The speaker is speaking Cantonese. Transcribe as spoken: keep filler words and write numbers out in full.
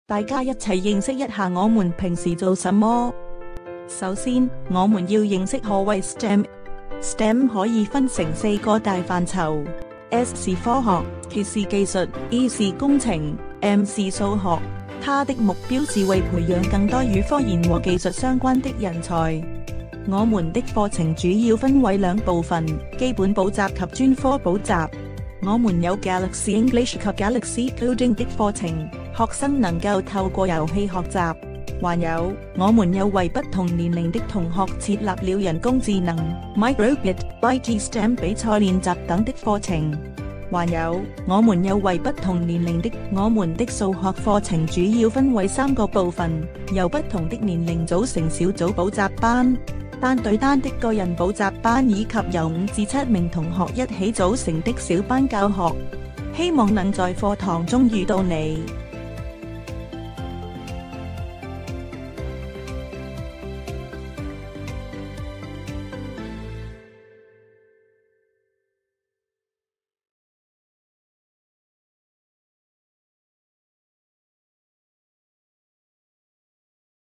大家一齊認識一下我們平時做什麼。首先，我們要認識何謂 S T E M。S T E M 可以分成四個大範疇 ，S 是科學，T 是技術，E 是工程 ，M 是數學。它的目標是為培養更多與科研和技術相關的人才。我們的課程主要分為兩部分：基本補習及專科補習。我們有 Galaxy English 及 Galaxy Coding 的課程，學生能夠透過遊戲學習。還有，我們有為不同年齡的同學設立了人工智能 Microbit、I T S T E M 比賽練習等的課程。還有，我們有為不同年齡的我們的數學課程主要分為三個部分，由不同的年齡組成小組補習班、單對單的個人補習班以及由五至七名同學一起組成的小班教學，希望能在課堂中遇到你。